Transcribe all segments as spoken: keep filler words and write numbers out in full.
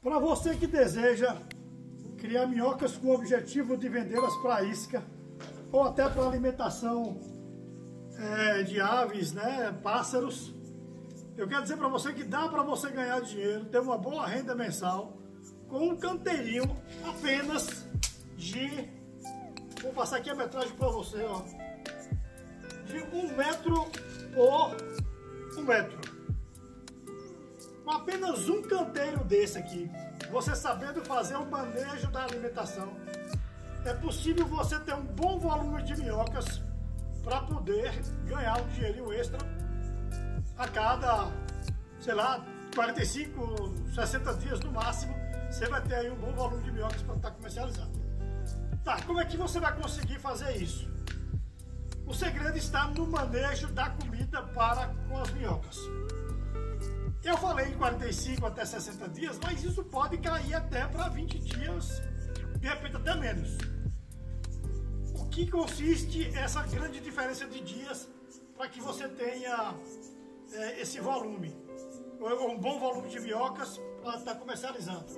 Para você que deseja criar minhocas com o objetivo de vendê-las para isca ou até para alimentação é, de aves, né, pássaros, eu quero dizer para você que dá para você ganhar dinheiro, ter uma boa renda mensal com um canteirinho apenas de, vou passar aqui a metragem para você, ó, de um metro por um metro. Com apenas um canteiro desse aqui, você sabendo fazer o manejo da alimentação, é possível você ter um bom volume de minhocas para poder ganhar um dinheirinho extra a cada, sei lá, quarenta e cinco, sessenta dias no máximo. Você vai ter aí um bom volume de minhocas para estar comercializando. Tá, como é que você vai conseguir fazer isso? O segredo está no manejo da comida para com as minhocas. Eu falei em quarenta e cinco até sessenta dias, mas isso pode cair até para vinte dias, de repente até menos. O que consiste essa grande diferença de dias para que você tenha é, esse volume, ou um bom volume de minhocas para estar comercializando?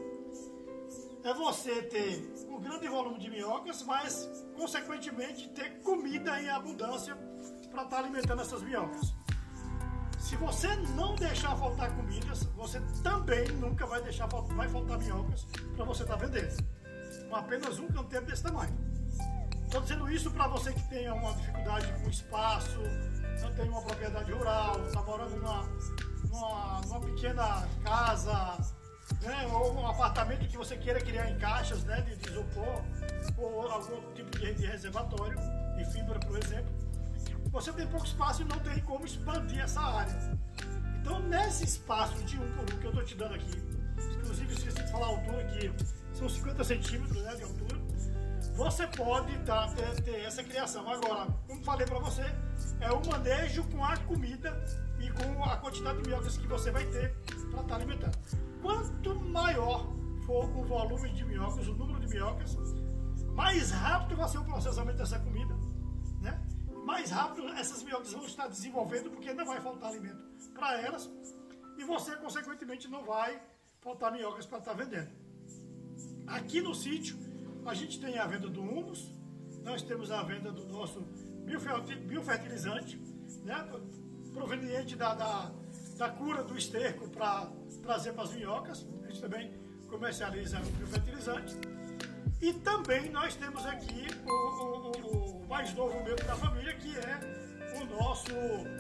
É você ter um grande volume de minhocas, mas consequentemente ter comida em abundância para estar alimentando essas minhocas. Se você não deixar faltar comidas, você também nunca vai deixar vai faltar minhocas para você estar vendendo. Com apenas um canteiro desse tamanho. Estou dizendo isso para você que tenha uma dificuldade com espaço, não tem uma propriedade rural, está morando numa, numa, numa pequena casa, né, ou um apartamento que você queira criar em caixas, né, de, de isopor, ou algum tipo de, de reservatório, de fibra, por exemplo. Você tem pouco espaço e não tem como expandir essa área. Então, nesse espaço de um por um que eu estou te dando aqui, inclusive esqueci de falar a altura, que são cinquenta centímetros, né, de altura, você pode tá, ter, ter essa criação. Agora, como falei para você, é o manejo com a comida e com a quantidade de minhocas que você vai ter para estar alimentando. Quanto maior for o volume de minhocas, o número de minhocas, mais rápido vai ser o processamento dessa comida, né? Mais rápido essas minhocas vão estar desenvolvendo, porque não vai faltar alimento para elas e você, consequentemente, não vai faltar minhocas para estar vendendo. Aqui no sítio, a gente tem a venda do humus, nós temos a venda do nosso biofertilizante, né, proveniente da, da, da cura do esterco para trazer para as minhocas. A gente também comercializa o biofertilizante. E também nós temos aqui o, o, o mais novo membro da família, que é o nosso,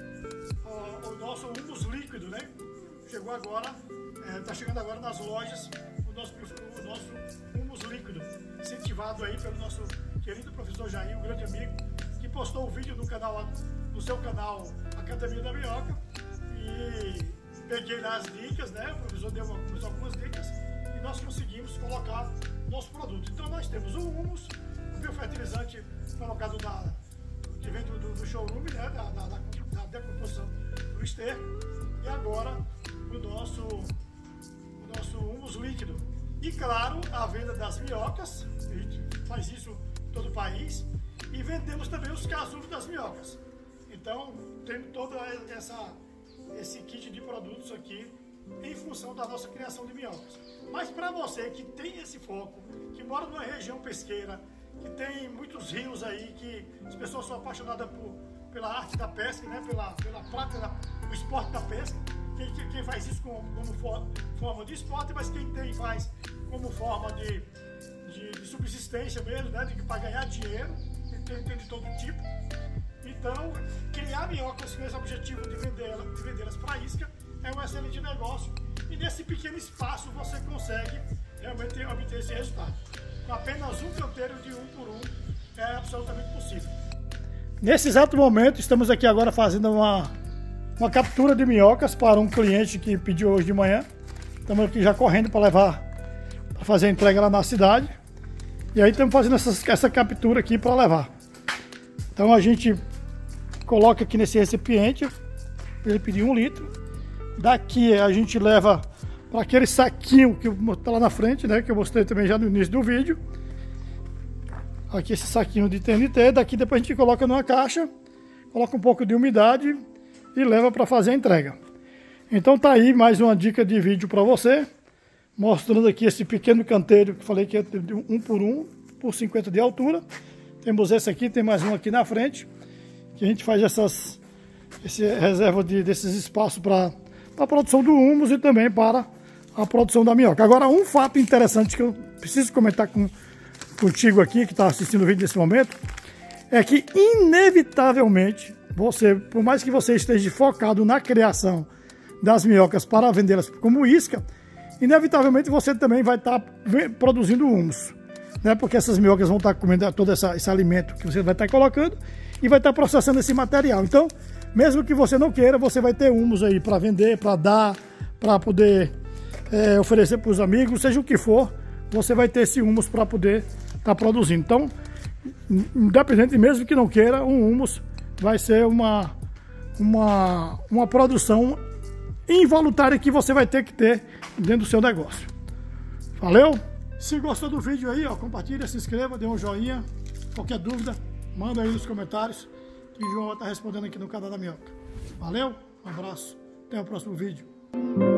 o, o nosso humus líquido, né? Chegou agora, está é, chegando agora nas lojas o nosso, o nosso humus líquido, incentivado aí pelo nosso querido professor Jair, um grande amigo, que postou um vídeo no canal, no seu canal Academia da Minhoca, e peguei lá as dicas, né? O professor deu algumas dicas e nós conseguimos colocar nosso produto. Então nós temos o humus, o biofertilizante colocado da, que vem do, do showroom, né, da, da, da, da decomposição do esterco, e agora o nosso, o nosso humus líquido. E claro, a venda das minhocas, a gente faz isso em todo o país, e vendemos também os casulos das minhocas. Então tem todo essa, esse kit de produtos aqui em função da nossa criação de minhocas. Mas para você que tem esse foco, que mora numa região pesqueira, que tem muitos rios aí, que as pessoas são apaixonadas por, pela arte da pesca, né? pela, pela prática, da, o esporte da pesca, quem, quem faz isso como, como for, forma de esporte, mas quem tem faz como forma de, de, de subsistência mesmo, né? de, para ganhar dinheiro, tem, tem de todo tipo. Então, criar minhocas com esse objetivo de vendê-las de vendê-las para isca é um excelente negócio, e nesse pequeno espaço você consegue realmente obter esse resultado. Com apenas um canteiro de um por um é absolutamente possível. Nesse exato momento, estamos aqui agora fazendo uma, uma captura de minhocas para um cliente que pediu hoje de manhã. Estamos aqui já correndo para levar, para fazer a entrega lá na cidade. E aí estamos fazendo essa, essa captura aqui para levar. Então a gente coloca aqui nesse recipiente, ele pediu um litro. Daqui a gente leva para aquele saquinho que está lá na frente, né, que eu mostrei também já no início do vídeo. Aqui esse saquinho de T N T, daqui depois a gente coloca numa caixa, coloca um pouco de umidade e leva para fazer a entrega. Então tá aí mais uma dica de vídeo para você, mostrando aqui esse pequeno canteiro que falei que é de um por um por cinquenta de altura. Temos esse aqui, tem mais um aqui na frente, que a gente faz essas esse reserva de, desses espaços para a produção do humus e também para a produção da minhoca. Agora, um fato interessante que eu preciso comentar com, contigo aqui, que está assistindo o vídeo nesse momento, é que inevitavelmente você, por mais que você esteja focado na criação das minhocas para vendê-las como isca, inevitavelmente você também vai estar produzindo humus, né? Porque essas minhocas vão estar comendo todo essa, esse alimento que você vai estar colocando e vai estar processando esse material. Então, mesmo que você não queira, você vai ter humus aí para vender, para dar, para poder é, oferecer para os amigos, seja o que for, você vai ter esse humus para poder estar produzindo. Então, independente, mesmo que não queira, um humus vai ser uma, uma, uma produção involuntária que você vai ter que ter dentro do seu negócio. Valeu? Se gostou do vídeo aí, ó, compartilha, se inscreva, dê um joinha. Qualquer dúvida, manda aí nos comentários que o João vai estar respondendo aqui no canal da Minhoca. Valeu? Um abraço. Até o próximo vídeo.